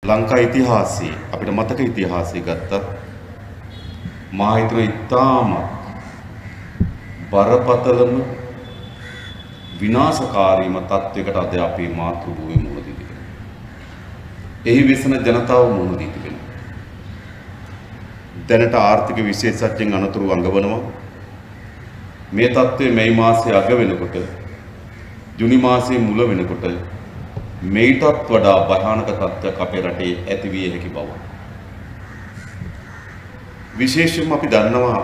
ලංකා ඉතිහාසයේ අපිට මතක ඉතිහාසය ගත්තත් මා හිතන ඉතාම බරපතලම විනාශකාරීම තත්වයකට අද අපේ මාතෘභූමිය මුහුණ දී තිබෙනවා. එහි වෙසෙන ජනතාව මුහුණ දී තිබෙනවා. දැනට ආර්ථික විශේෂඥයන් අනතුරු අඟවනවා. මේ තත්ත්වය මේ මාසයේ අග වෙනකොට ජුනි මාසයේ මුල වෙනකොට මේටත් වඩා භයානක තත්ත්වයක් අපේ රටේ ඇති විය හැකි බව. විශේෂයෙන්ම අපි දන්නවා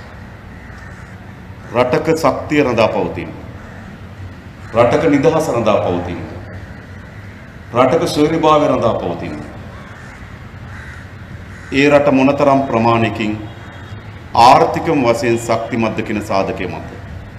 රටක ශක්තිය රඳා පවතින. රටක නිදහස රඳා පවතින. රටක ශූරභාවය රඳා පවතින. ඒ රට මොනතරම් ප්‍රමාණයකින් ආර්ථිකම වශයෙන් ශක්තිමත්ද කියන සාධකයේ මත.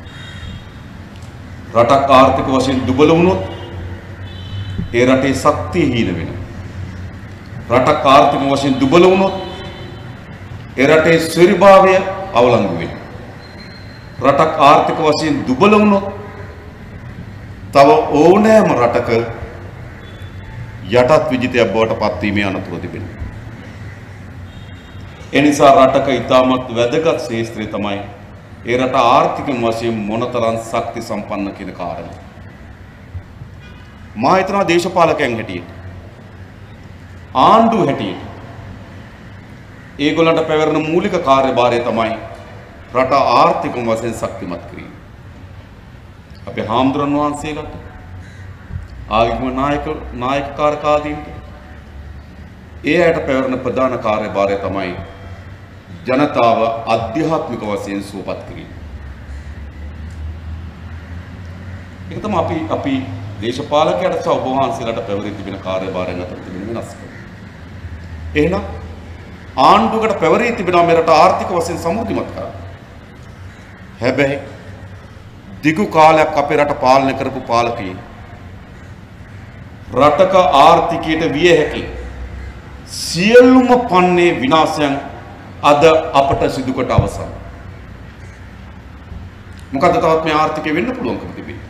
රටක් ආර්ථික වශයෙන් දුබල වුණොත් ඒ රටේ ශක්තිය හීන වෙනවා. රටක් ආර්ථික වශයෙන් දුබල වුණොත් ඒ රටේ ශූරභාවය අවලංගු වෙනවා. රටක් ආර්ථික වශයෙන් දුබල වුණොත් තව ඕනෑම රටක යටත් විජිතයක් බවට පත්වීමේ අනතුරු තිබෙනවා. එනිසා රටක ඉතාමත් වැදගත් ශේත්‍රය තමයි ඒ රට ආර්ථික වශයෙන් මොනතරම් ශක්ති සම්පන්න කියන කාරණය. මා හිතනවා දේශපාලකයන් හැටියට ආණ්ඩුව හැටියට ඒගොල්ලන්ට පැවරෙන මූලික කාර්යභාරය තමයි රට ආර්ථික වශයෙන් ශක්තිමත් කිරීම. අපේ හාමුදුරන් වහන්සේලාට ආගමික නායක කාර්කාදීන්ට ඒ අයට පැවරෙන ප්‍රධාන කාර්යභාරය තමයි ජනතාව අධ්‍යාත්මික වශයෙන් සුවපත් කිරීම. ඒක තමයි අපි දේශපාලකයන්ට සහ ඔබ වහන්සේලාට පැවරී තිබෙන කාර්යභාරයන් අතර තිබෙන වෙනස්කම. එහෙනම් ආණ්ඩුවකට පැවරී තිබෙනවා මේ රට ආර්ථික වශයෙන් සමෘද්ධිමත් කරන්න. හැබැයි දිගු කාලයක් අපේ රට පාලනය කරපු පාලකයන් රටක ආර්ථිකයට විය හැකි සියලුම පන්නේ විනාශයන් අද අපට සිදු කොට අවසන්. මොකද තවත් මේ ආර්ථිකය වෙන්න පුළුවන්කම තිබෙන්නේ.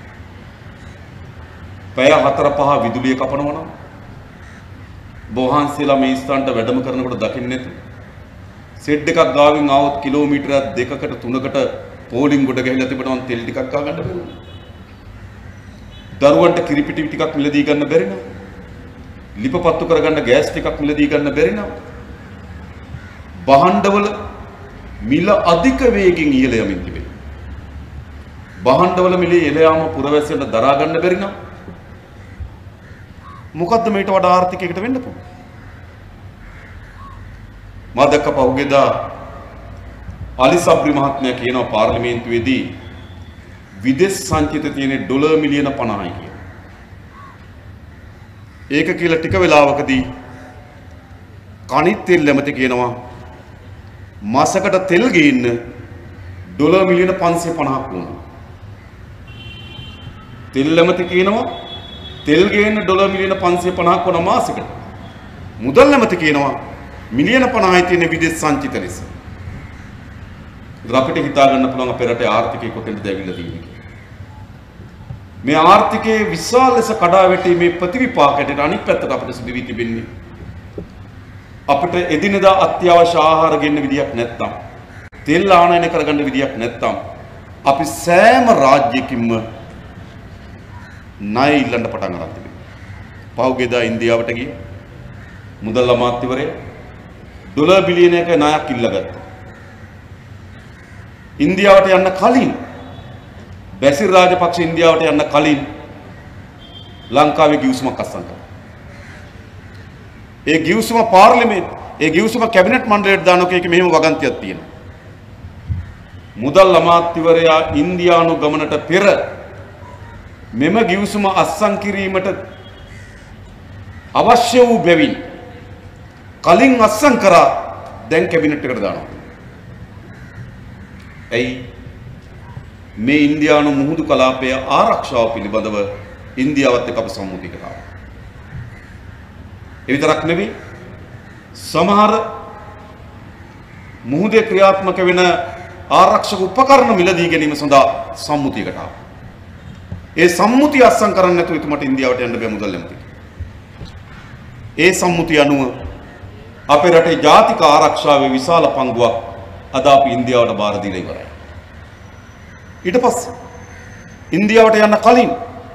පැය 4-5 විදුලිය කපනවා නම් බොහන්සේලා මේ ස්ථානට වැඩම කරනකොට දකින්නේ නැති සෙඩ් එකක් ගාවින් ආවොත් කිලෝමීටරයක් 2කට 3කට පෝලිං ගොඩ ගහලා තිබෙනවා තෙල් ටිකක් ගා ගන්න බැරි වුණා. දරුවන්ට කිරිපිටි ටිකක් මිලදී ගන්න බැරි නම් ලිපපත්තු කරගන්න ගෑස් ටිකක් මිලදී ගන්න බැරි නම් භාණ්ඩවල මිල අධික වේගෙන් ඉහළ යමින් තිබෙනවා. භාණ්ඩවල මිල ඉහළ යාම පුරවැසියන්ට දරා ගන්න බැරි නම් මොකද්ද මේට වඩා ආර්ථිකයකට වෙන්න පුළුවන්? මා දැක්ක පහුගියදා අලි සබ්රි මහත්මයා කියනවා පාර්ලිමේන්තුවේදී විදේශ සංචිත තියෙන ඩොලර් මිලියන 50යි කියලා. ඒක කියලා ටික වෙලාවකදී කණිත් තෙල් ඇමති කියනවා මාසකට තෙල් ගේන්න ඩොලර් මිලියන 550ක් වුණා. තෙල් ඇමති කියනවා තෙල් ගේන්න ඩොලර් මිලියන 550ක් වුණා මාසෙකට. මුදල් ඇමති කියනවා මිලියන 50යි තියෙන විදේශ සංචිත ලෙස. අපිට හිතා ගන්න පුළුවන් අපේ රටේ ආර්ථිකය කොතෙන්ද ඇවිල්ලා තියෙන්නේ කියලා. මේ ආර්ථිකයේ විශාල ලෙස කඩා වැටීමේ ප්‍රතිවිපාකයට අනිත් පැත්තට අපිට සිදු වී තිබෙන්නේ අපිට එදිනෙදා අත්‍යවශ්‍ය ආහාර ගෙන්න විදියක් නැත්නම් තෙල් ආනයනය කරගන්න විදියක් නැත්නම් අපි සෑම රාජ්‍යකින්ම ණය ඉල්ලන්න පටන් ගන්න තිබෙනවා. පහුගියදා ඉන්දියාවට ගිය මුදල් අමාත්‍යවරයා ඩොලර් බිලියනයක ණයක් ඉල්ලගත්තා. ඉන්දියාවට යන්න කලින් බැසිල් රාජපක්ෂ ඉන්දියාවට යන්න කලින් ලංකාවේ ගිවිසුමක් අත්සන් කළා. ඒ ගිවිසුම ඒ ගිවිසුම කැබිනට් මණ්ඩලයට දානක එක මෙහෙම වගන්තියක් තියෙනවා. මුදල් අමාත්‍යවරයා ඉන්දියානු ගමනට පෙර මෙම ගිවිසුම අත්සන් කිරීමට අවශ්‍ය වූ බැවින් කලින් අත්සන් කරා දැන් කැබිනට් එකට දානවා. ඇයි මේ ඉන්දියානු මුහුදු කලාපයේ ආරක්ෂාව පිළිබඳව ඉන්දියාවත් එක්ක අප සම්මුතියකට ආවා. ඒ විතරක් නෙවෙයි සමහර මුහුදේ ක්‍රියාත්මක වෙන ආරක්ෂක උපකරණ මිලදී ගැනීම සඳහා සම්මුතියකට ආවා. ඒ සම්මුතිය අත්සන් කරන්න නැතුව ඉතුමට ඉන්දියාවට යන්න බෑ මුදල් ඇමතිට. ඒ සම්මුතිය අනුව අපේ රටේ ජාතික ආරක්ෂාවේ විශාල පංගුවක් අද අපි ඉන්දියාවට බාර දීලා ඉවරයි. ඊට පස්සේ ඉන්දියාවට යන්න කලින්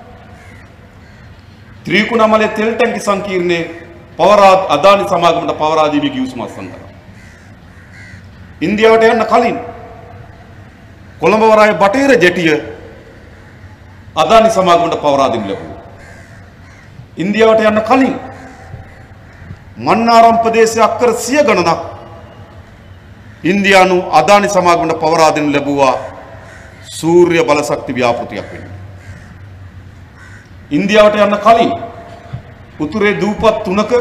ත්‍රිකුණාමලේ තෙල් ටැංකි සංකීර්ණයේ අදානි සමාගමට පවරාදීමේ කිවිසුම අත්සන් කරා. ඉන්දියාවට යන්න කලින් කොළඹ වරායේ බටේර ජෙටිය අදානි සමාගමට පවරාදීම ලැබුවා. ඉන්දියාවට යන්න කලින් මන්නාරම් ප්‍රදේශයේ අක්කර 100 ගණනක් ඉන්දියානු අදානි සමාගමට පවරාදීම ලැබුවා සූර්ය බල ශක්ති ව්‍යාපෘතියක් වෙන්න. ඉන්දියාවට යන්න කලින් උතුරේ දූපත් 3ක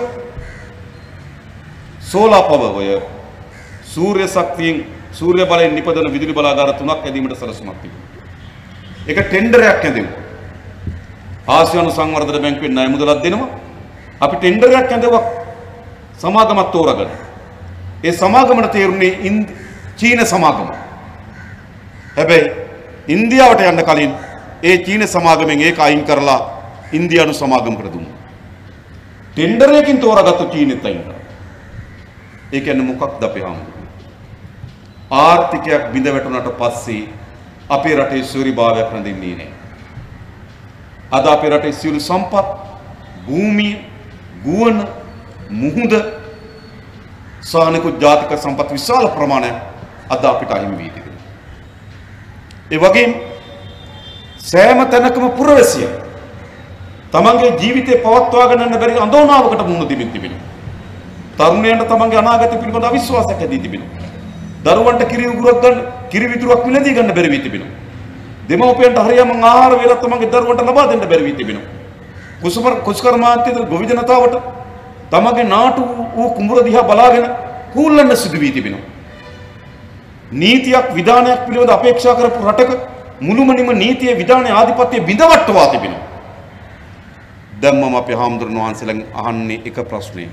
සෝලාර් පවර් සූර්ය ශක්තියෙන් සූර්ය බලයෙන් නිපදවන විදුලි බලාගාර 3ක් ඇදීමට සැලසුමක් තිබුණා. ඒක ටෙන්ඩරයක් ඇදෙමු. ආසියානු සංවර්ධන බැංකුවෙන් ණය මුදලක් දෙනවා. අපි ටෙන්ඩරයක් ඇදෙවුවා සමාගමක් තෝරාගන්න. ඒ සමාගමට තේරුනේ චීන සමාගම. හැබැයි ඉන්දියාවට යන්න කලින් ඒ චීන සමාගමෙන් ඒක අයින් කරලා ඉන්දියානු සමාගමකට දුන්නා. ටෙන්ඩරයකින් තෝරාගත්තු චීනෙත් අයින් කරා. ඒ කියන්නේ මොකක්ද අපේ හාමුදුරුවෝ? ආර්ථිකයක් බිඳ වැටුණාට පස්සේ අපේ රටේ සූරිභාවයක් රැඳෙන්නේ නැහැ. අද අපේ රටේ සියලු සම්පත්, භූමිය, ගුවන්, මුහුද සානිකුත් ජාතික සම්පත් විශාල ප්‍රමාණයක් අද අපිට අහිමි වී තිබෙනවා. ඒ වගේම සෑම තැනකම පුරවැසියා තමන්ගේ ජීවිතේ පවත්වා ගන්න බැරි අඳෝනාවකට මුහුණ දෙමින් තිබෙනවා. තරුණයන්ට තමන්ගේ අනාගතය පිළිබඳ අවිශ්වාසයක් ඇති තිබෙනවා. දරුවන්ට කිරි උගුරක් ගන්න, කිරි විදුරක් මිලදී ගන්න බැරි වී තිබෙනවා. දෙමව්පියන්ට හරියම ආහාර වේලක් තමන්ගේ දරුවන්ට ලබා දෙන්න බැරි වී තිබෙනවා. කුසකර්මාන්තයේ ගොවි ජනතාවට තමන්ගේ නාටු වූ කුඹුර දිහා බලාගෙන කූල්ලන්න සිදු වී තිබෙනවා. නීතියක් විධානයක් පිළිබඳ අපේක්ෂා කරපු රටක මුළුමනින්ම නීතියේ විධානයේ ආධිපත්‍යය බිඳවට්ටවා තිබෙනවා. දැන් මම අපේ හාමුදුරන් වහන්සේලාගෙන් අහන්නේ එක ප්‍රශ්නයක්.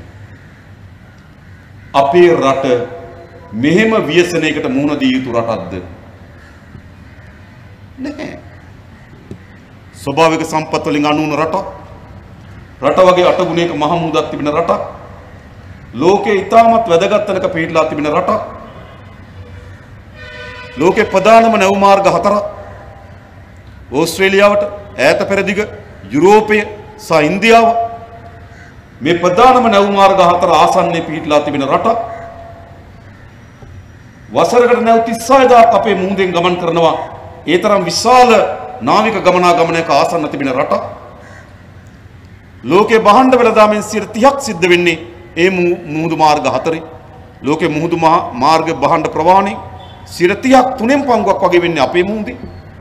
අපේ රට මෙහෙම ව්‍යසනයකට මුහුණ දී යුතු රටක්ද? නැහැ. ස්වභාවික සම්පත් වලින් අනුන රටක්. රට වගේ අටගුණයක මහ මුහුදක් තිබෙන රටක්. ලෝකේ ඉතාමත් වැදගත් තැනක පිහිටලා තිබෙන රටක්. ලෝකේ ප්‍රධානම නැව් මාර්ග 4ක් ඕස්ට්‍රේලියාවට ඈත පෙරදිග යුරෝපය සහ ඉන්දියාව මේ ප්‍රධානම නැව් මාර්ග 4 ආසන්නයේ පිහිටලා තිබෙන රටක්. වසරකට නැව් 36000ක් අපේ මුහුදෙන් ගමන් කරනවා. ඒ තරම් විශාල නාවික ගමනාගමනයක ආසන්න තිබෙන රටක්. ලෝකේ බහණ්ඩ වෙළඳාමෙන් 30ක් සිද්ධ වෙන්නේ ඒ මුහුදු මාර්ග 4. ලෝකේ මුහුදු මාර්ග බහණ්ඩ ප්‍රවාහණය 30ක් 3න් පංගුවක් වගේ වෙන්නේ අපේ මුහුදේ.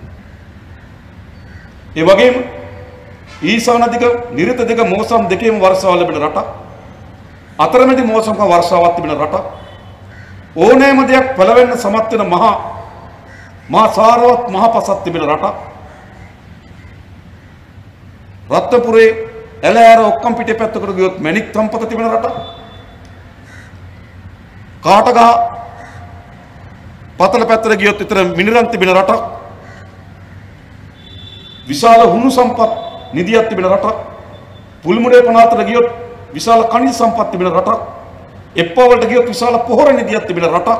ඒ වගේම ඊසාන දිග නිරත දිග මෝසම් දෙකේම වර්ෂාව ලැබෙන රටක්. අතරමැදි මෝසම්ක වර්ෂාවක් තිබෙන රටක්. ඕනෑම දෙයක් පළවෙන්න සමත් වෙන මහා සාරවත් මහ පසක් තිබෙන රටක්. රත්නපුරේ ඇලෑර ඔක්කම් පිටේ පැත්තකට ගියොත් මැණික් සම්පත තිබෙන රටක්. කාටගහ පතල පැත්තට ගියොත් විතර මිනිරන් තිබෙන රටක්. විශාල හුණු සම්පත් නිදියක් තිබෙන රටක්. පුල්මුඩේ පනාතට ගියොත් විශාල කනිජ සම්පත් තිබෙන රටක්. එප්පවලට ගියොත් විශාල පොහොර නිදියක් තිබෙන රටක්.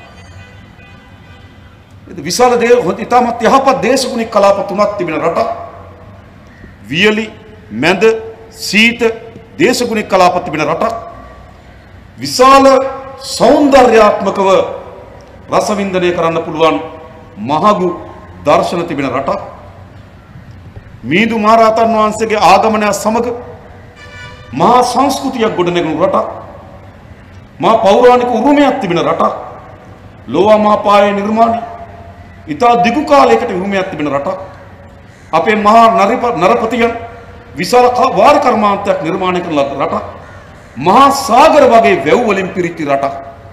විශාල ඉතාමත් යහපත් දේශගුණික කලාප 3ක් තිබෙන රටක්. වියලි මැද සීත දේශගුණික කලාප තිබෙන රටක්. විශාල සෞන්දර්යාත්මකව රසවින්දනය කරන්න පුළුවන් මහගු දර්ශන තිබෙන රටක්. මීදු මහරහතන් වහන්සේගේ ආගමනය සමග මහා සංස්කෘතියක් ගොඩනැගුණු රටක්. මහා පෞරාණික උරුමයක් තිබෙන රටක්. ලෝවා මහපායේ නිර්මාණය ඉතා දිගු කාලයකට උරුමයක් තිබෙන රටක්. අපේ මහා නරපතියන් විශාල වාර කර්මාන්තයක් නිර්මාණය කරන රටක්. මහා සාගර වගේ වැව් වලින් පිරිච්ච රටක්.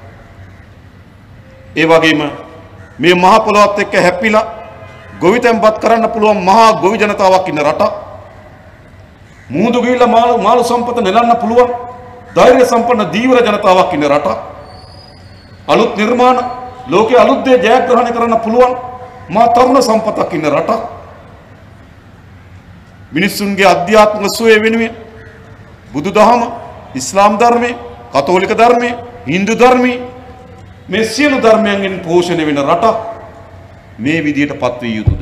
ඒ වගේම මේ මහ පොළොවත් එක්ක හැප්පිලා ගොවිතැන්පත් කරන්න පුළුවන් මහා ගොවි ජනතාවක් ඉන්න රටක්. මුහුදු ගිහිල්ලා මාළු සම්පත නෙලන්න පුළුවන් ධෛර්ය සම්පන්න දීවර ජනතාවක් ඉන්න රටක්. අලුත් නිර්මාණ ලෝකයේ අලුත් දේ ජයග්‍රහණය කරන්න පුළුවන් මහා තරුණ සම්පතක් ඉන්න රටක්. මිනිසුන්ගේ අධ්‍යාත්මික සුවය වෙනුවෙන් බුදුදහම ඉස්ලාම් ධර්මයේ, කතෝලික ධර්මයේ, හින්දු ධර්මයේ මේ සියලු ධර්මයන්ගෙන් පෝෂණය වෙන රටක් මේ විදියට පත්විය යුතුද?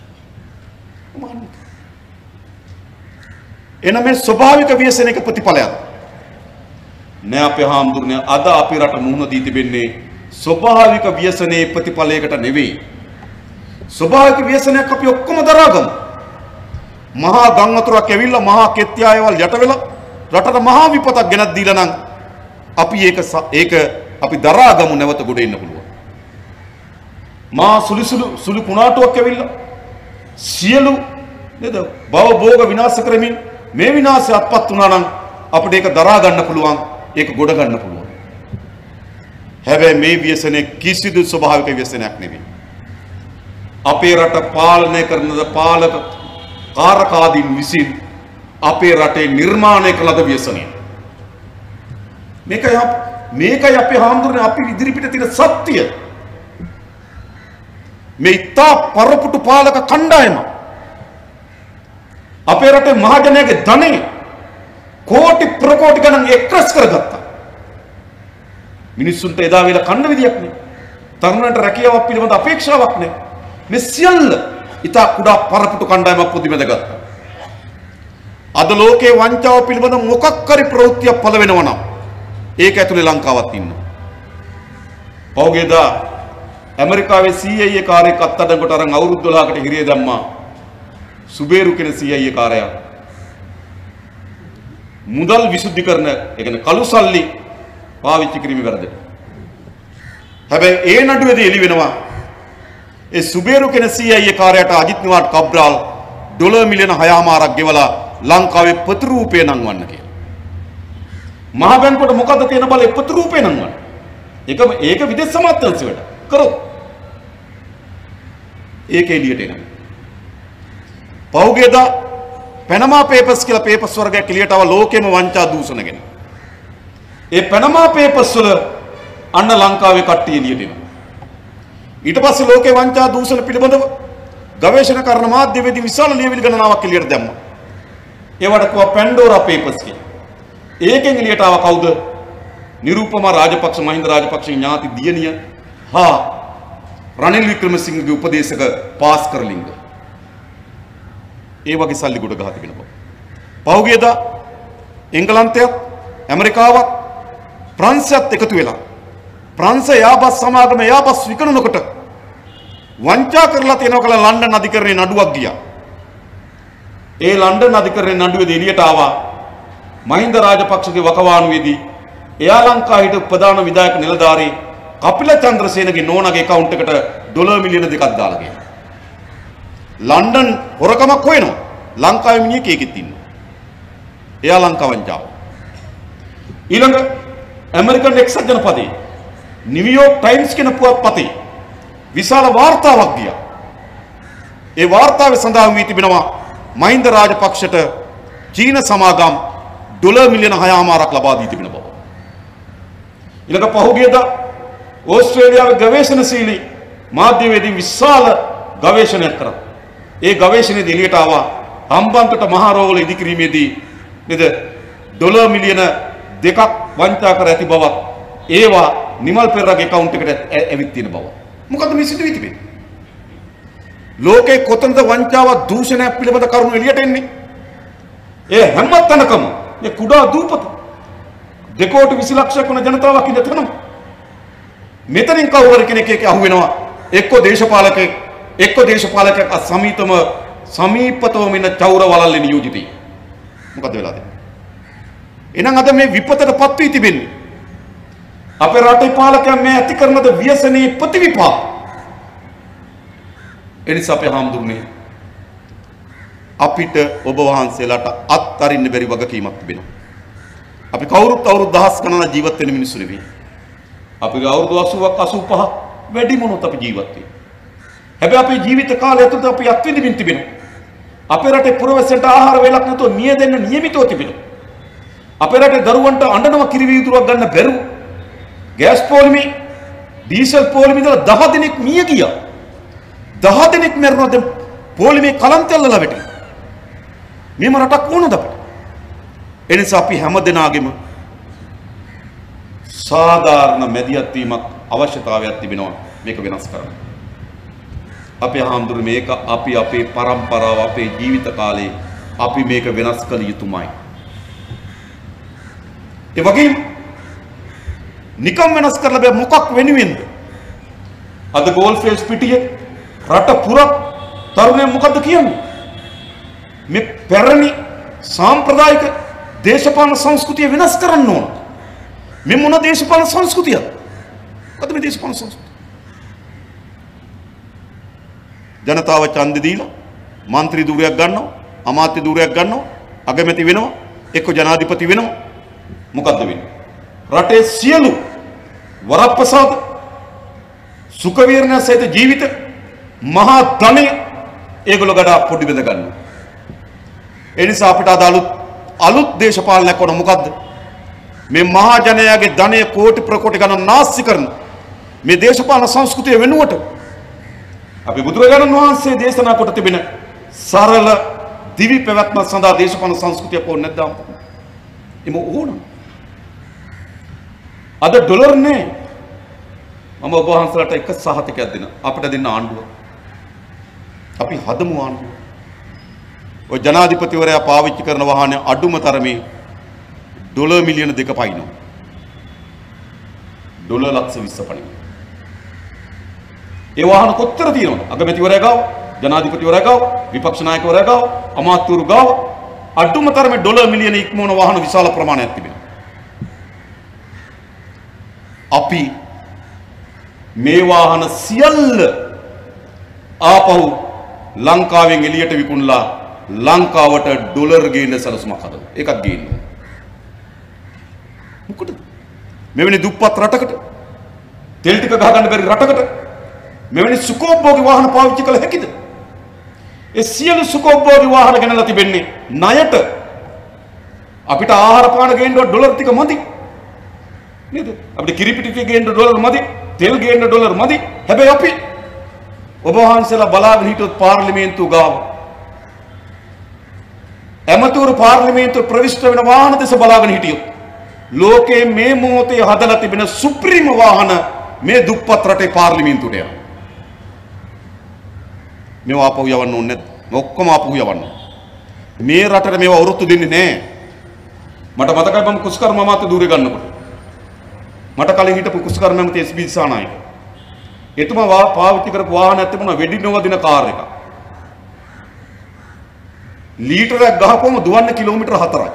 එන මේ ස්වභාවික ව්‍යසනයක ප්‍රතිඵලයක් නෑ අපේ හාමුදුරනේ. අද අපේ රට මුහුණ දී තිබෙන්නේ ස්වභාවික ව්‍යසනයේ ප්‍රතිඵලයකට නෙවෙයි. ස්වභාවික ව්‍යසනයක් අපි ඔක්කොම දරාගමු. මහා ගම් වතුරක් ඇවිල්ලා මහා කෙත්යායවල් යට වෙලා රටට මහා විපතක් ගෙනත් දීලා නම් අපි ඒක අපි දරාගමු, නැවත ගොඩ එන්න පුළුවන්. මා සුළු කුණාටුවක් ඇවිල්ලා සියලු නේද භව භෝග විනාශ කරමින් මේ විනාශය අත්පත් වුණා නම් අපිට ඒක දරා ගන්න පුළුවන්, ඒක ගොඩ ගන්න පුළුවන්. හැබැයි මේ ව්‍යසනයේ කිසිදු ස්වභාවික ව්‍යසනයක් නෙවෙයි. අපේ රට පාලනය කරන පාලක කාරකාදීන් විසින් අපේ රටේ නිර්මාණය කළ ව්‍යසනය. මේකයි අපේ හාමුදුරනේ අපි ඉදිරිපිට තියෙන සත්‍ය. මේ ඉතා පරපුටු පාලක කණ්ඩායම අපේ රටේ මහජනයාගේ ධනෙ කෝටි ප්‍රකෝටි ගණන් එක්රස් කරගත්තා. මිනිස්සුන්ට එදා වෙලා කන්න විදියක් නෑ. තරුණයන්ට රැකියාවක් පිළිබඳ අපේක්ෂාවක් නෑ. මේ සියල්ල ඉතා කුඩා පරපුටු කණ්ඩායමක් ප්‍රතිබඳගත්තා. අද ලෝකේ වංචාව පිළිබඳ මොකක් හරි ප්‍රවෘත්තියක් පළ වෙනවා නම් ඒක ඇතුලේ ලංකාවත් ඉන්නවා. පෞගේදා ඇමරිකාවේ CIA කාර්යයක් අත්අඩංගුවට අරන් අවුරුදු 12කට හිරිය දැම්මා. සුබේරු කියන CIA කාර්යය මුදල් විසුද්ධිකරණ, ඒ කියන්නේ කළු සල්ලි පාවිච්චි කිරීම වැරදට. හැබැයි ඒ නඩුවේදී එළි වෙනවා ඒ සුබේරු කියන CIA කාර්යයට අජිත් නිවාඩ් කබ්‍රාල් ඩොලර් මිලියන 6.5ක් ගෙවලා ලංකාවේ ප්‍රතිරූපය නංවන්න කියලා. මහ බැංකුවට මොකද්ද තියෙන බලේ ප්‍රතිරූපය නංවන්න? ඒක විදේශ සමාජතන්ත්‍රයට කරොත් ඒක එළියට එනවා. පෞගේදා පැනමා පේපර්ස් කියලා පේපර්ස් වර්ගයක් එළියට ආව ලෝකෙම වංචා දූෂණ ගැන. ඒ පැනමා පේපර්ස් වල අන්න ලංකාවේ කට්ටිය එළියට එනවා. ඊට පස්සේ ලෝකේ වංචා දූෂණ පිළිබඳව ගවේෂණ කරන මාධ්‍යවේදී විශාල ලියවිලි ගණනාවක් එළියට දැම්මා. ඒවට කිව්වා පැන්ඩෝරා පේපර්ස් කියලා. ඒකෙන් එළියට ආව කවුද? නිරූපමා රාජපක්ෂ, මහින්ද රාජපක්ෂගේ ඥාති දියණිය හා රනිල් වික්‍රමසිංහගේ උපදේශක පාස්කරලිංග. ඒ වගේ සල්ලි ගොඩ ගහ තිබෙන බව. පහුගියදා එංගලන්තයත් ඇමරිකාවත් ප්‍රංශයත් එකතු වෙලා ප්‍රංශ යාබස් සමාගම යාබස් විකරනකොට වංචා කරලා තියෙනවා කියලා ලන්ඩන් අධිකරණයේ නඩුවක් ගියා. ඒ ලන්ඩන් අධිකරණයේ නඩුවේදී එළියට ආවා මහින්ද රාජපක්ෂගේ වකවානුවේදී එයා ලංකාව හිටපු ප්‍රධාන විධායක නිලධාරී කපිල චන්ද්‍රසේනගේ නෝනාගේ account එකට ඩොලර් මිලියන 2ක් දාලා ගියා. ලන්ඩන් හොරකමක් හොයනවා. ලංකාවේ මිනිහෙක් ඒකෙත් ඉන්නවා. එයා ලංකාව වංචාව. ඊළඟ ඇමරිකන් එක්සත් ජනපදයේ නිව්යෝර්ක් ටයිම්ස් කියන පුවත්පතේ විශාල වාර්තාවක් ගියා. ඒ වාර්තාවේ සඳහන් වී තිබෙනවා මහින්ද රාජපක්ෂට චීන සමාගම් ඩොලර් මිලියන 6.5ක් ලබා දී තිබෙන බව. ඊළඟ පහුගියදා ඕස්ට්‍රේලියාවේ ගවේෂණශීලී මාධ්‍යවේදී විශාල ගවේෂණයක් කරා. ඒ ගවේෂණයේදී එළියට ආවා හම්බන්තොට මහ රෝහල ඉදිකිරීමේදී නේද ඩොලර් මිලියන 2ක් වංචා කර ඇති බව, ඒවා නිමල් පෙරේරාගේ account එකට ඇවිත් තියෙන බව. මොකද මේ සිදුවී තිබෙන්නේ? ලෝකේ කොතනද වංචාව දූෂණයක් පිළිබඳ කරුණු එළියට එන්නේ? ඒ හැම තැනකම මේ කුඩා දූපත 2 කෝටි 20 ලක්ෂයක් වන ජනතාවක් ඉඳ තනම මෙතනින් කවුරු හරි කෙනෙක් අහු වෙනවා එක්ක දේශපාලකයෙක් සමීපතවම ඉන්න චෞර වලල්ලේ නියෝජිතයි. මොකද වෙලා තියෙන්නේ? එහෙනම් අද මේ විපතටපත් වී තිබෙන්නේ අපේ රටේ පාලකයන් මේ ඇති කරන ව්‍යසනයේ ප්‍රතිවිපාක. එනිසා අපේ හාමුදුරනේ අපිට ඔබ වහන්සේලාට අත්හරින්න බැරි වගකීමක් තිබෙනවා. අපි කවුරුත් අවුරුදු දහස් ගණන ජීවත් වෙන මිනිස්සු නෙවෙයි. අපි අවුරුදු 80ක් 85 වැඩි මොනොත් අපි ජීවත් වෙන්නේ. හැබැයි අපේ ජීවිත කාලය ඇතුළත අපි අත්විඳින්න තිබෙනවා. අපේ රටේ පුරවැසියන්ට ආහාර වේලක් නැතුව නියදෙන්න නියමිතව තිබෙනවා. අපේ රටේ දරුවන්ට අඬනවා කිරිවිදුරක් ගන්න බැරුව ගෑස් පොලිමේ ඩීසල් පොලිමේ ඉඳලා 10 දිනක් මිය ගියා. 10 දිනක් මැරුණා. දැන් පොලිමේ කලන්තෙල්ලලා වැටෙනවා. මේම රටක් වුණාද අපිට? එනිසා අපි හැමදෙනාගේම සාධාරණ මැදිහත් වීමක් අවශ්‍යතාවයක් තිබෙනවා මේක වෙනස් කරන්න. අපේ හාමුදුරු මේක අපි අපේ પરම්පරාව අපේ ජීවිත කාලේ අපි මේක වෙනස් කළ යුතුමයි. ඒ වගේම නිකම් වෙනස් කරලා බෑ මොකක් වෙනුවෙන්ද? අද ගෝල්ෆේස් පිටියේ රට පුරා තරුණයෝ මොකද්ද කියන්නේ? මේ පැරණි සාම්ප්‍රදායික දේශපාලන සංස්කෘතිය වෙනස් කරන්න ඕන. මේ මොන දේශපාලන සංස්කෘතියද? මොකද මේ දේශපාලන සංස්කෘතිය? ජනතාව ඡන්දෙ දීලා മന്ത്രി ධූරයක් ගන්නවා, අමාත්‍ය ධූරයක් ගන්නවා, අගමැති වෙනවා, එක්ක ජනාධිපති වෙනවා. මොකද්ද වෙන්නේ? රටේ සියලු වරප්‍රසාද සුඛ වීරණ සහිත ජීවිත මහා ධනෙ ඒගොල්ලෝ ගඩා පොඩි බෙද ගන්නවා. ඒ නිසා අපිට අද අලුත් දේශපාලනයක් වුණ මොකද්ද? මේ මහා ජනයාගේ ධනය කෝටි ප්‍රකෝටි ගණන් නාස්ති කරන මේ දේශපාලන සංස්කෘතිය වෙනුවට අපි බුදුරජාණන් වහන්සේ දේශනා කොට තිබෙන සරල දිවි පැවැත්ම සඳහා දේශපාලන සංස්කෘතියක් ඕනේ නැද්ද? එම ඕන. අද ඩොලර් නේ. මම ඔබ වහන්සේලාට එක සහතිකයක් දෙන්න. අපිට දෙන්න ආණ්ඩුව. අපි හදමු ආණ්ඩුව. ඔය ජනාධිපතිවරයා පාවිච්චි කරන වාහනේ අඩුම තරමේ ඩොලර් මිලියන 2 පයින්නවා. ඩොලර් ලක්ෂ 20 පයින්නවා. ඒ වාහන කොච්චර තියෙනවද? අගමැතිවරයා ගාව, ජනාධිපතිවරයා ගාව, විපක්ෂ නායකවරයා ගාව, අමාත්‍යවරු ගාව අඩුම තරමේ ඩොලර් මිලියන ඉක්මවන වාහන විශාල ප්‍රමාණයක් තිබෙනවා. අපි මේ වාහන සියල්ල ආපහු ලංකාවෙන් එළියට විකුණලා ලංකාවට ඩොලර් ගේන්න සැලසුමක් හදනවා. ඒකක් ගේන්න. මොකටද? මෙවැනි දුප්පත් රටකට තෙල් ටික ගහගන්න බැරි රටකට මෙවැනි සුඛෝපභෝගී වාහන පාවිච්චි කළ හැකිද? ඒ සියලු සුඛෝපභෝගී වාහන ගෙනලා තිබෙන්නේ ණයට. අපිට ආහාර පාන ගේන්න ඩොලර් ටික මදි. නේද? අපිට කිරිපිටි ටික ගේන්න ඩොලර් මදි, තෙල් ගේන්න ඩොලර් මදි. හැබැයි අපි ඔබ වහන්සේලා බලාගෙන හිටියොත් පාර්ලිමේන්තුව ගාව ඇමතුරු පාර්ලිමේන්තුව ප්‍රවිෂ්ඨ වෙන වාහන දෙස බලාගෙන හිටියොත් ලෝකයේ මේ මොහොතේ හදලා තිබෙන සුප්‍රීම වාහන මේ දුප්පත් රටේ පාර්ලිමේන්තුවට යනවා. මේව ආපහු යවන්න ඕනේ නැද්ද? ඔක්කොම ආපහු යවන්න. මේ රටට මේව වරුත්තු දෙන්නේ නැහැ. මට මතකයි මම කුස්කර්ම අමාත්‍ය ධූරය ගන්නකොට. මට කලින් හිටපු කුස්කර්ම ඇමති එස්.බී. දිසානායක. එතුමා පාවිච්චි කරපු වාහනයක් තිබුණා වෙඩි නොවදින කාර් එකක්. ලීටරයක් ගහපුවම දුවන්න කිලෝමීටර 4යි.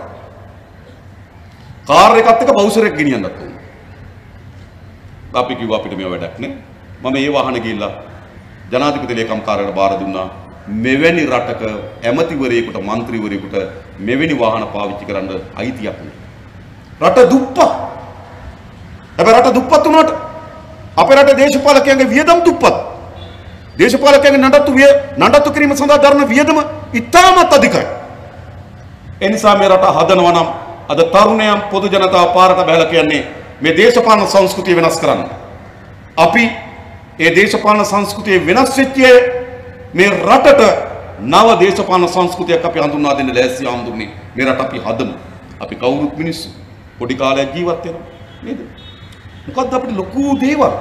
කාර් එකත් එක්ක බවුසරයක් ගෙනියන්නත් ඕන. අපි කිව්වා අපිට මේව වැඩක් නේ. මම ඒ වාහන ගිහිල්ලා ජනාධිපති ලේකම් කාර්යාලයට බාර දුන්නා. මෙවැනි රටක ඇමතිවරයෙකුට മന്ത്രിවරයෙකුට මෙවැනි වාහන පාවිච්චි කරන්න අයිතියක් නෑ. රට දුප්පත්. හැබැයි රට දුප්පත් වුණාට අපේ රටේ දේශපාලකයන්ගේ වියදම් දුප්පත්. දේශපාලකයන්ගේ නඩත්තු කිරීම සඳහා දරන වියදම ඉතාමත් අධිකයි. ඒ නිසා මේ රට හදනවා නම් අද තරුණයන් පොදු ජනතාව පාරට බහලා කියන්නේ මේ දේශපාලන සංස්කෘතිය වෙනස් කරන්න. අපි ඒ දේශපාලන සංස්කෘතිය වෙනස් වෙච්ච මේ රටට නව දේශපාලන සංස්කෘතියක් අපි හඳුන්වා දෙන්න ලෑස්ති ආම්දුන්නේ. මේ රට අපි හදමු. අපි කවුරුත් මිනිස්සු පොඩි කාලයක් ජීවත් වෙනවා නේද? මොකද්ද අපිට ලොකු දේවල්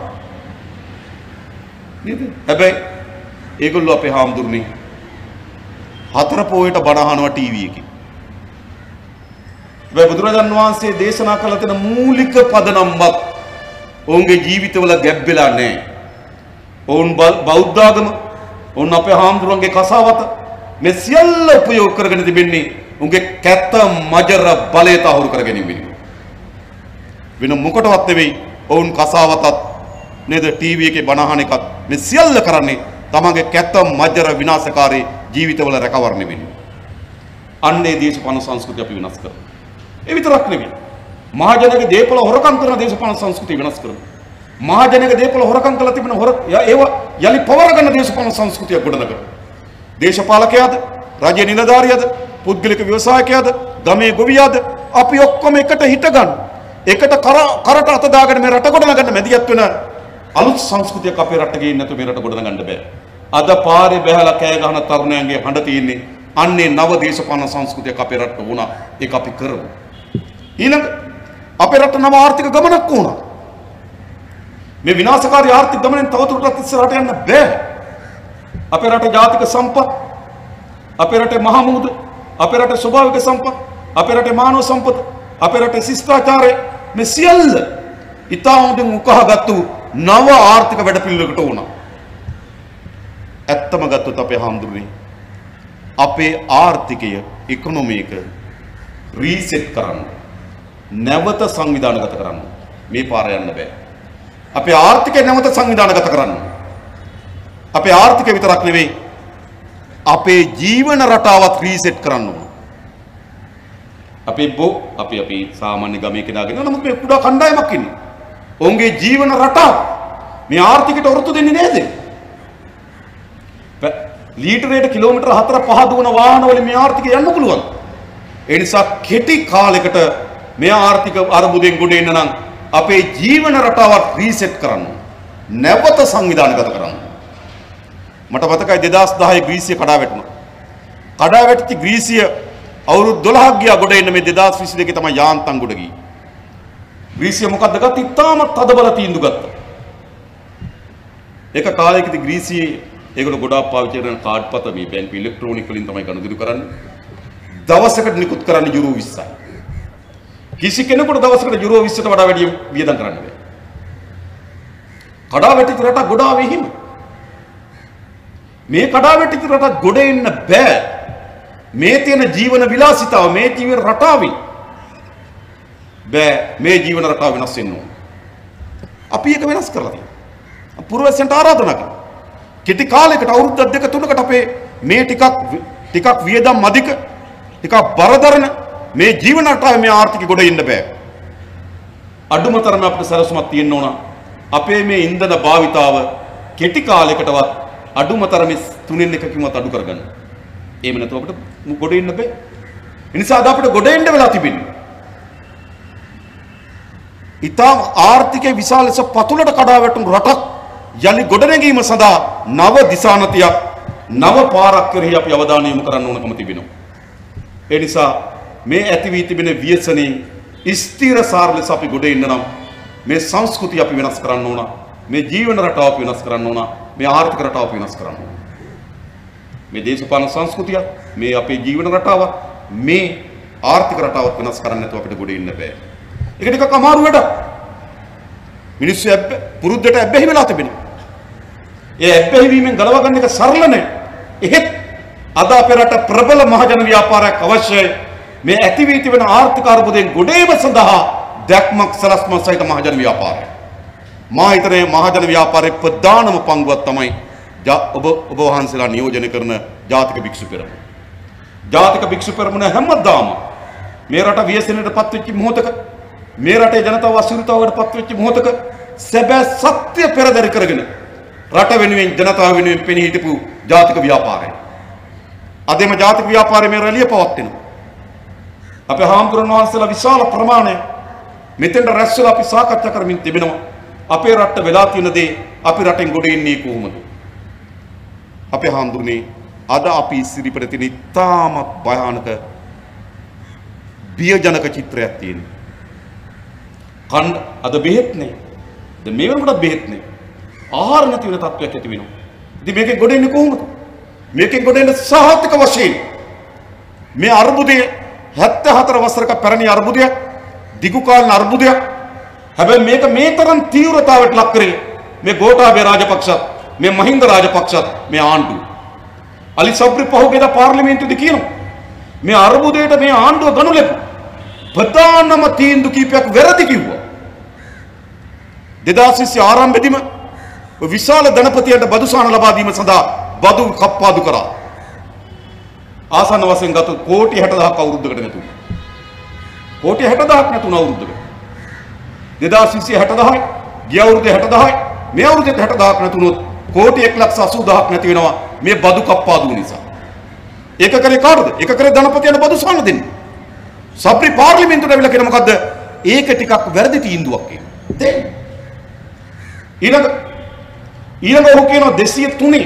නේද? හැබැයි ඒගොල්ලෝ අපේ හාමුදුරනේ හතර පොයට බණ අහනවා ටීවී එකේ. හැබැයි බුදුරජාණන් වහන්සේ දේශනා කළ තියෙන මූලික පදනම්වත් ඔවුන්ගේ ජීවිතවල ගැබ්බෙලා නැහැ. ඔවුන් බෞද්ධ ආගම, ඔවුන් අපේ හාමුදුරන්ගේ කසාවත මේ සියල්ල උපයෝග කරගෙන තිබෙන්නේ උන්ගේ කැත මජර බලය තහවුරු කර ගැනීම වෙන මොකටවත් නෙවෙයි. ඔවුන් කසාවතත් නේද ටීවී එකේ බණ අහන එකත් මේ සියල්ල කරන්නේ තමන්ගේ කැත මජර විනාශකාරී ජීවිතවල රැකවරණය වෙන්න. අන්නේ දේශපාලන සංස්කෘතිය අපි වෙනස් කරමු. ඒ විතරක් නෙවෙයි. මහජනගේ දේපල හොරකම් කරන දේශපාලන සංස්කෘතිය වෙනස් කරමු. මහජනගේ දේපල හොරකම් කළ තිබෙන ඒව යලි පවර ගන්න දේශපාලන සංස්කෘතිය ගොඩනගමු. දේශපාලකයාද, රාජ්‍ය නිලධාරියාද, පුද්ගලික ව්‍යවසායකයාද, ගමේ ගොවියාද අපි ඔක්කොම එකට හිට ගන්න. එකට කරට අත දාගෙන මේ රට ගොඩනගන්න මැදිහත් වෙන අලුත් සංස්කෘතියක් අපේ රට ගේන්න නැතුව මේ රට ගොඩනගන්න බෑ. අද පාරේ බැහැලා කෑ ගහන තරුණයන්ගේ හඬ තියෙන්නේ අන්නේ නව දේශපාලන සංස්කෘතියක් අපේ රටට වුණා. ඒක අපි කරමු. ඊළඟ අපේ රට නව ආර්ථික ගමනක් වුණා. මේ විනාශකාරී ආර්ථික ගමනෙන් තවදුරටත් ඉස්සරහට යන්න බෑ. අපේ රටේ ජාතික සම්පත්, අපේ රටේ මහා මුහුද, අපේ රටේ ස්වභාවික සම්පත්, අපේ රටේ මානව සම්පත, අපේ රටේ ශිෂ්ටාචාරය මේ සියල්ල ඉතා හොඳින් උකහාගත්තු නව ආර්ථික වැඩපිළිවෙලකට වුණා. ඇත්තම ගත්තොත් අපේ හාමුදුරනේ අපේ ආර්ථිකය ඉකොනොමි එක රීසෙට් කරන්න, නැවත සංවිධානගත කරන්න මේ පාර යන්න බෑ. අපේ ආර්ථිකය නැවත සංවිධානගත කරන්න. අපේ ආර්ථිකය විතරක් නෙවෙයි අපේ ජීවන රටාවත් රීසෙට් කරන්න ඕන. අපි සාමාන්‍ය ගමේ කෙනාගෙන නමුත් මේ කුඩා කණ්ඩායමක් ඉන්නවා. ඔවුන්ගේ ජීවන රටාව මේ ආර්ථිකයට ඔරොත්තු දෙන්නේ නේද? ලීටරයට කිලෝමීටර 4-5 දුවන වාහන වලින් මේ ආර්ථිකය යන්න පුළුවන්. ඒ නිසා කෙටි කාලයකට මේ ආර්ථික අර්බුදයෙන් ගොඩ එන්න නම් අපේ ජීවන රටාවත් රීසෙට් කරන්න. නැවත සංවිධානගත කරන්න. මට මතකයි 2010 ග්‍රීසිය කඩා වැටුණා. කඩා වැටිච්ච ග්‍රීසිය අවුරුදු 12ක් ගියා ගොඩ එන්න මේ 2022 තමයි යාන්තම් ගොඩ ගියේ. ග්‍රීසිය මොකද්ද ගත්තේ? ඉතාමත් තදබල තීන්දුව ගත්තා. එක කාලයකදී ග්‍රීසියේ ඒගොල්ලෝ ගොඩාක් පාවිච්චි කරන කාඩ් පත මේ බැංකු ඉලෙක්ට්‍රොනික වලින් තමයි ගනුදෙනු කරන්නේ. දවසකට නිකුත් කරන්නේ යුරෝ 20යි. කිසි කෙනෙකුට දවසකට යුරෝ 20ට වඩා වැඩි වියදම් කරන්න බෑ. කඩා වැටිච්ච රටක් ගොඩ ආවේ හිම. මේ කඩා වැටිච්ච රටක් ගොඩ එන්න බෑ. මේ තියෙන ජීවන විලාසිතාව, මේ ජීවන රටාවෙන් බෑ මේ ජීවන රටාව වෙනස් වෙන්න ඕන. අපි ඒක වෙනස් කරලා තියෙනවා. පුරවැසියන්ට ආරාධනා කරනවා. කෙටි කාලයකට අවුරුද්දක් දෙක තුනකට අපේ මේ ටිකක් වියදම් අධික, ටිකක් බරදරන මේ ජීවන රටාවේ මේ ආර්ථිකය ගොඩ එන්න බෑ. අඩුම තරමේ අපිට සැලසුමක් තියෙන්න ඕන. අපේ මේ ඉන්ධන භාවිතාව කෙටි කාලයකටවත් අඩුම තරමේ 3න් 1කින්වත් අඩු කරගන්න. එහෙම නැතුව අපිට ගොඩ එන්න බෑ. ඒ නිසා අද අපිට ගොඩ එන්න වෙලා තිබෙන්නේ. ඊටම ආර්ථිකයේ විශාල ලෙස පතුලට කඩා වැටුණු රටක් යලි ගොඩනැගීම සඳහා නව දිශානතියක්, නව පාරක් කෙරෙහි අපි අවධානය යොමු කරන්න ඕනකම තිබෙනවා. ඒ නිසා මේ ඇති වී තිබෙන ව්‍යසනයේ ස්ථිරසාර ලෙස අපි ගොඩ එන්න නම් මේ සංස්කෘතිය අපි වෙනස් කරන්න ඕන, මේ ජීවන රටාව අපි වෙනස් කරන්න ඕන, මේ ආර්ථික රටාව අපි වෙනස් කරන්න ඕන. මේ දේශපාලන සංස්කෘතිය, මේ අපේ ජීවන රටාව, මේ ආර්ථික රටාවත් වෙනස් කරන්න නැතුව අපිට ගොඩ එන්න බෑ. ඒක ටිකක් අමාරු වැඩක්. මිනිස්සු පුරුද්දට ඇබ්බැහි වෙලා තිබෙනවා. ඒ ඇබ්බැහි වීමෙන් ගලව ගන්න එක සරල නෑ. එහෙත් අද අපේ රට ප්‍රබල මහජන ව්‍යාපාරයක් අවශ්‍යයි. මේ ඇති වී තිබෙන ආර්ථික අර්බුදයෙන් ගොඩේම සඳහා දැක්මක් සලස්මක් සහිත මහජන ව්‍යාපාරය. මා හිතන්නේ මහජන ව්‍යාපාරයේ ප්‍රධානම පංගුවක් තමයි ඔබ වහන්සේලා නියෝජනය කරන ජාතික භික්ෂු පෙරමුණ. ජාතික භික්ෂු පෙරමුණ හැමදාම මේ රට ව්‍යසනයට පත්වෙච්ච මොහොතක, මේ රටේ ජනතාව අසුරුතාවකට පත්වෙච්ච මොහොතක සැබෑ සත්‍ය පෙරදරි කරගෙන රට වෙනුවෙන්, ජනතාව වෙනුවෙන් පෙනී හිටපු ජාතික ව්‍යාපාරය. අදම ජාතික ව්‍යාපාරයේ මේ රැළිය පවත්වනවා. අපේ හාමුදුරන් වහන්සේලා විශාල ප්‍රමාණයක් මෙතෙන්ට රැස් වෙලා අපි සාකච්ඡා කරමින් තිබෙනවා. අපේ රටට වෙලා තියෙන දේ අපි රටෙන් ගොඩ එන්නේ කොහොමද? අපේ හාමුදුරනේ අද අපි ඉදිරිපිට තියෙන ඉතාමත් භයානක බියජනක චිත්‍රයක් තියෙනවා. අද බෙහෙත් නෑ. දැන් මේ වෙනකොටත් බෙහෙත් නෑ. ආහාර නැති වෙන තත්ත්වයක් ඇති වෙනවා. ඉතින් මේකෙන් ගොඩ එන්නේ කොහොමද? මේකෙන් ගොඩ එන්න සාහතික වශයෙන් මේ අර්බුදයේ 74 වසරක පැරණි අර්බුදයක්, දිගු කාලීන අර්බුදයක්. හැබැයි මේක මේ තරම් තීව්‍රතාවයට ලක් කරේ මේ ගෝඨාභය රාජපක්ෂත්, මේ මහින්ද රාජපක්ෂත්, මේ ආණ්ඩුව. අලි සබ්රි පහුගියදා පාර්ලිමේන්තුවේදී කියනවා මේ අර්බුදයට මේ ආණ්ඩුව ගනු ලැබු ප්‍රධානම තීන්දුව කීපයක් වැරදි කිව්වා. 2020 ආරම්භයේදීම විශාල ධනපතියන්ට බදු සහන ලබා දීම සඳහා බදු කප්පාදු කරා. ආසන්න වශයෙන් ගත කෝටි 60000ක් අවුරුද්දකට නැතුව. කෝටි 60000ක් නැතුණ අවුරුද්දකට. 2020 60000යි, ගිය අවුරුද්දේ 60000යි, මේ අවුරුද්දේ 60000ක් නැතුණොත් කෝටි 1,80,000ක් නැති වෙනවා මේ බදු කප්පාදු නිසා. ඒක කරේ කාටද? ඒක කරේ ධනපතියන්ට බදු සහන දෙන්න. සබ්රි පාර්ලිමේන්තුවට ඇවිල්ලා කියන මොකද්ද? ඒක ටිකක් වැරදි තීන්දුවක් කියලා. දෙන්න. ඊළඟ ඔහු කියනවා 203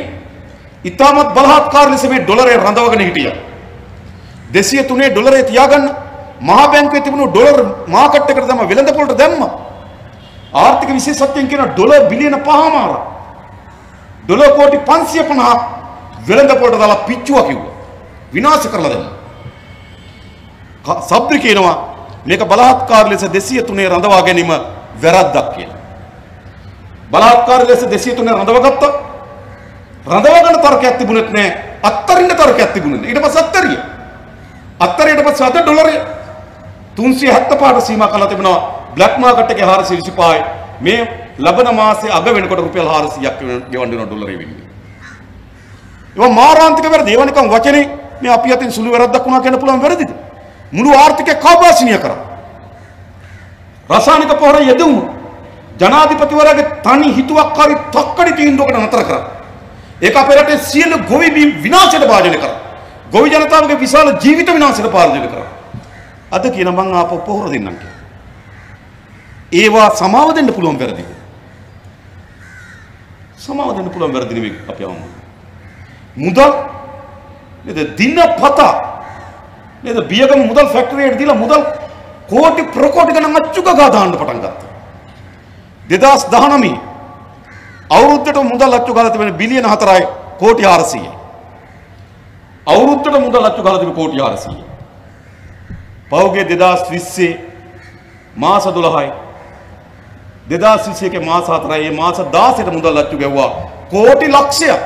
ඉතාමත් බලහත්කාර ලෙස මේ ඩොලරය රඳවගෙන හිටියා. 203 ඩොලරය තියාගන්න මහා බැංකුවේ තිබුණු ඩොලර් මාකට් එකට තමයි වෙළඳපොළට දැම්මා. ආර්ථික විශේෂඥයන් කියන ඩොලර් බිලියන 5මාරක්. ඩොලර් කෝටි 550ක් වෙළඳපොළට දාලා පිච්චුවා කිව්වා. විනාශ කරලා දැම්මා. සබ්රි කියනවා මේක බලහත්කාර ලෙස 203 රඳවා ගැනීම වැරද්දක් කියලා. බලහත්කාර ලෙස 203 රඳවගත්තා. රඳවගන්න තර්කයක් තිබුණෙත් නෑ. අත්තරින්න තර්කයක් තිබුණේ නෑ. ඊට පස්සේ අත්තරිය. අත්තරියට පස්සේ අද ඩොලරය 375ට සීමා කරලා තිබෙනවා. බ්ලැක් මාකට් එකේ 425යි. මේ ලබන මාසේ අග වෙනකොට රුපියල් 400ක් ගෙවන්න වෙන ඩොලරේ වෙන්නේ. ඒවා මාරාන්තික වැරදි. ඒවා නිකන් වචනේ මේ අපි අතින් සුළු වැරද්දක් වුණා කියන්න පුළුවන් වැරදිද? මුළු ආර්ථිකය කාබාසිනිය කරා. රසායනික පොහොර යෙදුණු ජනාධිපතිවරයාගේ තනි හිතුවක්කාරී තක්කඩි තීන්දුවකට නතර කරා. ඒක අපේ රටේ සියලු ගොවි බිම් විනාශයට භාජනය කරා. ගොවි ජනතාවගේ විශාල ජීවිත විනාශයට භාජනය කරා. අද කියන මං ආපහු පොහොර දෙන්නම් කියලා. ඒවා සමාව දෙන්න පුළුවන් වැරදිද? සමාව දෙන්න පුළුවන් වැරදි නෙවෙයි අපි අහමු. මුදල් නේද දිනපතා නේද බියගම මුදල් ෆැක්ටරියට දීලා මුදල් කෝටි ප්‍රකෝටි ගණන් අච්චුක ගා දාන්න පටන් ගත්තා. 2019 අවුරුද්දට මුදල් අච්චු ගාලා තිබෙන බිලියන 4යි කෝටි 400යි. අවුරුද්දට මුදල් අච්චු ගාලා තිබෙන කෝටි 400යි. පහුගිය 2020 මාස 12යි 2021 මාස 4යි මේ මාස 16ට මුදල් අච්චු ගැව්වා කෝටි ලක්ෂයක්.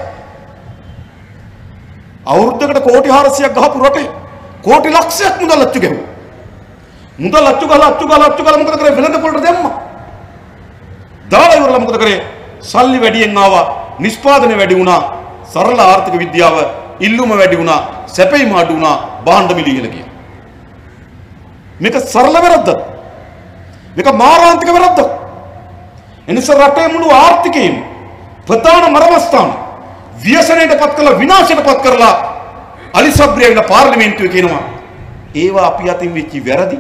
අවුරුද්දකට කෝටි 400ක් ගහපු රටේ කෝටි ලක්ෂයක් මුදල් අච්චු ගැව්වා. මුදල් අච්චු ගාලා මොකද කරේ? වෙළඳපොළට දැම්මා. දාලා ඉවරලා මොකද කරේ? සල්ලි වැඩියෙන් ආවා, නිෂ්පාදනය වැඩි වුණා, සරල ආර්ථික විද්‍යාව ඉල්ලුම වැඩි වුණා, සැපීම අඩු වුණා, භාණ්ඩ මිල ඉහළ ගියා. මේක සරල වැරද්දක්. මේක මාරාන්තික වැරද්දක්. එනිසා රටේ මුළු ආර්ථිකයම ප්‍රධාන මරමස්ථාන ව්‍යසනයටපත් කරලා විනාශයටපත් කරලා අලි සබ්රි ඇවිල්ලා පාර්ලිමේන්තුවේ කියනවා ඒවා අපි අතින් වෙච්ච වැරදි.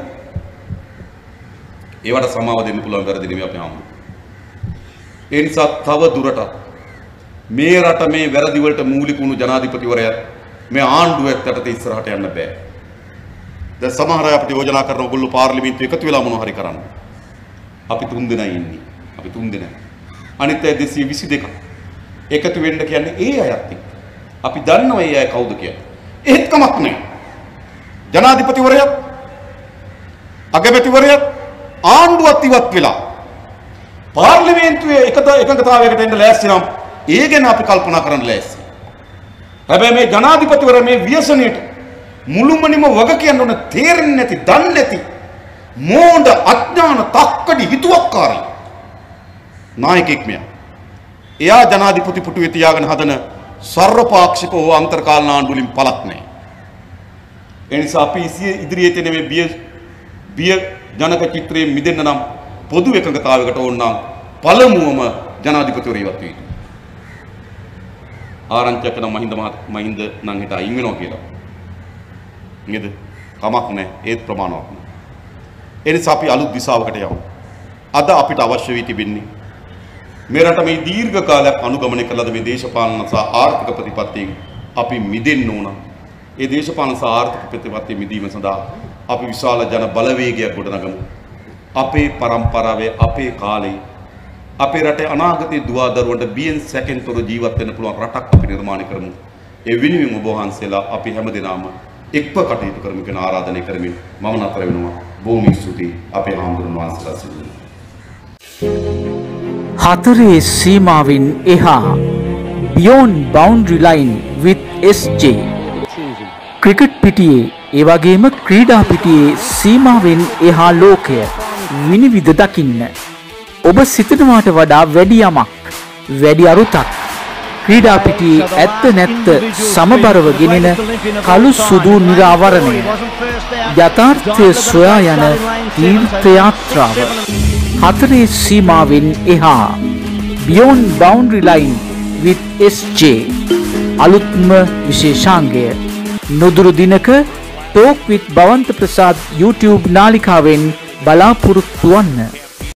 ඒවට සමාව දෙන්න පුළුවන් වැරදි නෙමෙයි අපි හම්බුනේ. ඒ නිසා තව දුරටත් මේ රට මේ වැරදි වලට මූලික වුණු ජනාධිපතිවරයා මේ ආණ්ඩුව ඇත්තට ඉස්සරහට යන්න බෑ. දැන් සමහර අය අපිට යෝජනා කරන ඕගොල්ලෝ පාර්ලිමේන්තුවේ එකතු වෙලා මොනවා හරි කරන්න. අපි 3 දෙනා ඉන්නේ. අපි 3 දෙනා. අනිත් අය 222ක්. එකතු වෙන්න කියන්නේ ඒ අයත් එක්ක. අපි දන්නවා ඒ අය කවුද කියලා. ඒත් කමක් නැහැ. ජනාධිපතිවරයා අගමැතිවරයා ආණ්ඩුවත් ඉවත් වෙලා පාර්ලිමේන්තුවේ එකඟතාවයකට එන්න ලෑස්ති නම් ඒ ගැන අපි කල්පනා කරන්න ලෑස්ති. හැබැයි මේ ජනාධිපතිවරයා මේ ව්‍යසනයට මුළුමනින්ම වග කියන්න ඕන තේරෙන්නේ නැති, දන්නේ නැති, මෝඩ, අඥාන, තක්කඩි, හිතුවක්කාරී නායකෙක් මෙයා. එයා ජනාධිපති පුටුවේ තියාගෙන හදන සර්වපාක්ෂික හෝ අන්තර්කාලන ආණ්ඩු වලින් පළක් නැහැ. ඒ නිසා අපි ඉදිරියේ තියෙන මේ බිය ජනක චිත්‍රයෙන් මිදෙන්න නම් පොදු එකඟතාවයකට ඕන නම් පළමුවම ජනාධිපතිවරයා ඉවත් වෙයි. ආරංචියක් නම් මහින්ද නම් හිට අයින් වෙනවා කියලා. නේද? කමක් නැහැ. ඒත් ප්‍රමාණවත් නැහැ. ඒ නිසා අපි අලුත් දිශාවකට යමු. අද අපිට අවශ්‍ය වී තිබෙන්නේ මේ රට මේ දීර්ඝ කාලයක් අනුගමනය කළද මේ දේශපාලන සහ ආර්ථික ප්‍රතිපත්තියෙන් අපි මිදෙන්න ඕන. ඒ දේශපාලන සහ ආර්ථික ප්‍රතිපත්තිය මිදීම සඳහා අපි විශාල ජන බලවේගයක් ගොඩනගමු. අපේ පරම්පරාවේ අපේ කාලේ අපේ රටේ අනාගතයේ දුවා දරුවන්ට බියෙන් සැකෙන් තොර ජීවත් වෙන්න පුළුවන් රටක් අපි නිර්මාණය කරමු. ඒ වෙනුවෙන් ඔබ වහන්සේලා අපි හැමදෙනාම එක්ව කටයුතු කරමු කියන ආරාධනය කරමින් මම නතර වෙනවා. බොහොම ස්තුතියි අපේ හාමුදුරුවෝ වහන්සේලා සිදුවන. හතරේ සීමාවෙන් එහා Beyond Boundary Line with SJ. Cricket පිටියේ ඒ වගේම ක්‍රීඩා පිටියේ සීමාවෙන් එහා ලෝකය විනිවිද දකින්න. ඔබ සිතනවාට වඩා වැඩි යමක්, වැඩි අරුතක්. ක්‍රීඩා පිටියේ ඇත්ත නැත්ත සමබරව ගෙනෙන කළු සුදු නිරාවරණය. යථාර්ථය සොයා යන තීර්ථ යාත්‍රාව. හතරේ සීමාවෙන් එහා Beyond Boundary Line with SJ. අලුත්ම විශේෂාංගය නොදුරු දිනක Talk with Bawanta Prasad YouTube නාලිකාවෙන් බලාපොරොත්තු වන්න.